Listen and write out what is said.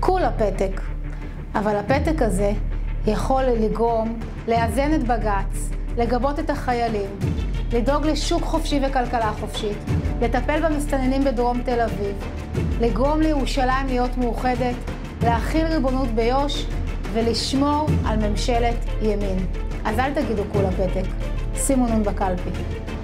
כולה פתק. אבל הפתק הזה יכול לגרום לאזן את בג"ץ, לגבות את החיילים, לדאוג לשוק חופשי וכלכלה חופשית, לטפל במסתננים בדרום תל אביב, לגרום לירושלים להיות מאוחדת, להכיל ריבונות ביו"ש ולשמור על ממשלת ימין. אז אל תגידו כולה פתק, שימו נון בקלפי.